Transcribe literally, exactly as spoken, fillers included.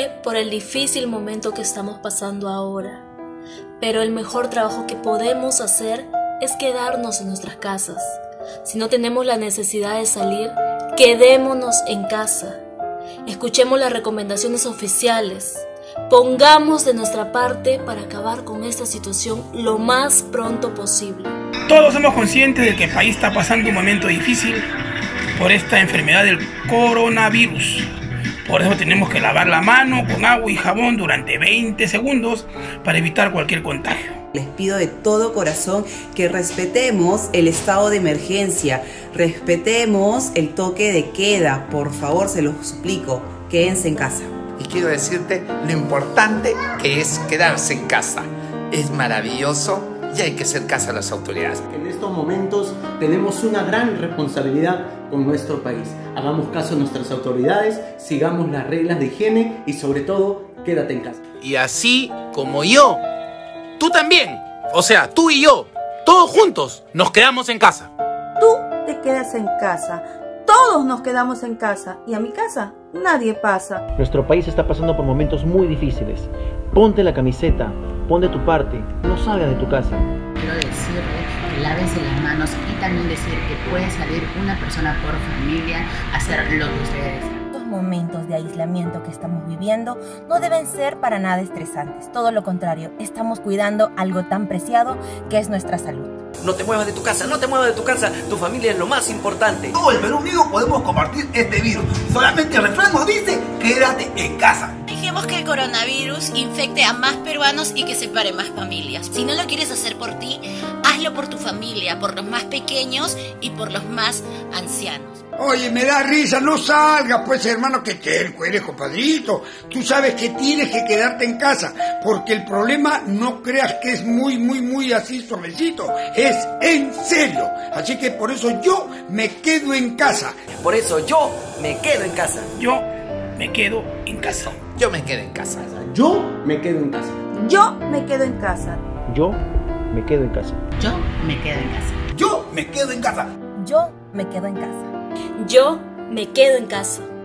triste por el difícil momento que estamos pasando ahora, pero el mejor trabajo que podemos hacer es quedarnos en nuestras casas. Si no tenemos la necesidad de salir, quedémonos en casa. Escuchemos las recomendaciones oficiales. Pongamos de nuestra parte para acabar con esta situación lo más pronto posible. Todos somos conscientes de que el país está pasando un momento difícil por esta enfermedad del coronavirus. Por eso tenemos que lavar la mano con agua y jabón durante veinte segundos para evitar cualquier contagio. Les pido de todo corazón que respetemos el estado de emergencia, respetemos el toque de queda. Por favor, se los suplico, quédense en casa. Y quiero decirte lo importante que es quedarse en casa. Es maravilloso y hay que hacer caso a las autoridades. En estos momentos tenemos una gran responsabilidad con nuestro país. Hagamos caso a nuestras autoridades, sigamos las reglas de higiene y sobre todo, quédate en casa. Y así como yo, tú también, o sea, tú y yo, todos juntos, nos quedamos en casa. Tú te quedas en casa, todos nos quedamos en casa y a mi casa nadie pasa. Nuestro país está pasando por momentos muy difíciles. Ponte la camiseta, pon de tu parte, no salgas de tu casa. Quiero decirle que lávense las manos y también decir que puede salir una persona por familia a hacer lo que ustedes desean. Estos momentos de aislamiento que estamos viviendo no deben ser para nada estresantes. Todo lo contrario, estamos cuidando algo tan preciado que es nuestra salud. No te muevas de tu casa, no te muevas de tu casa, tu familia es lo más importante. Todo el Perú unido podemos combatir este virus. Solamente el refrán nos dice, quédate en casa. Dejemos que el coronavirus infecte a más peruanos y que separe más familias. Si no lo quieres hacer por ti, hazlo por tu familia, por los más pequeños y por los más ancianos. Oye, me da risa, no salgas pues hermano, que te eres compadrito. Tú sabes que tienes que quedarte en casa, porque el problema no creas que es muy, muy, muy así suavecito, es en serio. Así que por eso yo me quedo en casa. Por eso yo me quedo en casa. Yo me quedo en casa. Yo me quedo en casa. Yo me quedo en casa. Yo me quedo en casa. Yo me quedo en casa. Yo me quedo en casa. Yo me quedo en casa. Yo me quedo en casa. Yo me quedo en casa.